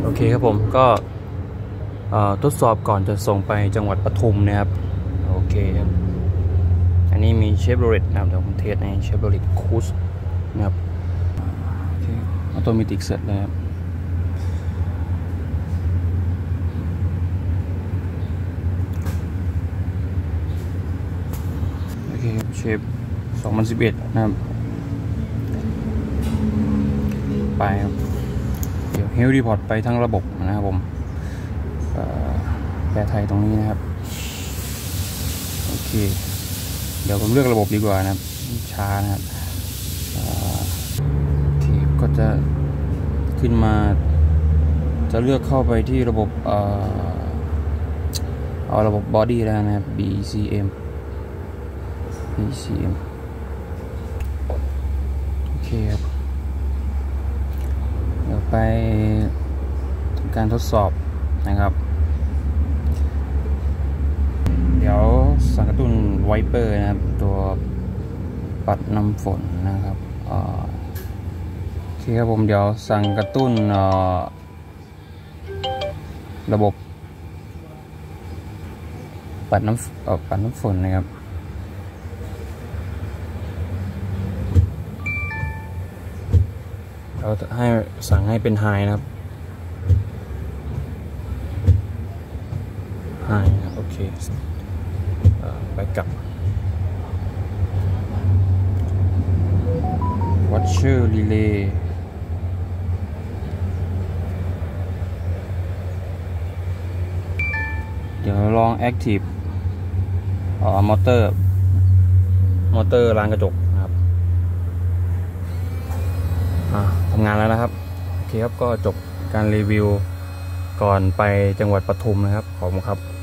โอเคครับผมก็ทดสอบก่อนจะส่งไปจังหวัดปทุมนะครับโอเคครับอันนี้มีเชฟโรเลตนะครับเดี๋ยวผมเทสในเชฟโรเลตคูสนะครับโอเคออโตเมติกเสร็จแล้วครับโอเคครับเชฟ2011นะครับไปครับเดี๋ยวเฮลรีพอร์ตไปทั้งระบบนะครับผมแปลไทยตรงนี้นะครับโอเคเดี๋ยวผมเลือกระบบดีกว่านะครับช้านะครับโอเคก็จะขึ้นมาจะเลือกเข้าไปที่ระบบเอาระบบบอดี้แล้วนะครับ BCM โอเคครับเดี๋ยวไปทำการทดสอบนะครับเดี๋ยวสั่งกระตุ้นไวเปอร์นะครับตัวปัดน้ำฝนนะครับโอเคครับผมเดี๋ยวสั่งกระตุ้นระบบปัดน้ำฝนนะครับเราให้สั่งให้เป็นไฮนะครับไฮนะโอเคไปกับ Watcher Relay เดี๋ยวลอง Active มอเตอร์ล้างกระจกนะครับทำงานแล้วนะครับโอเคครับก็จบการรีวิวก่อนไปจังหวัดปทุมนะครับขอบคุณครับ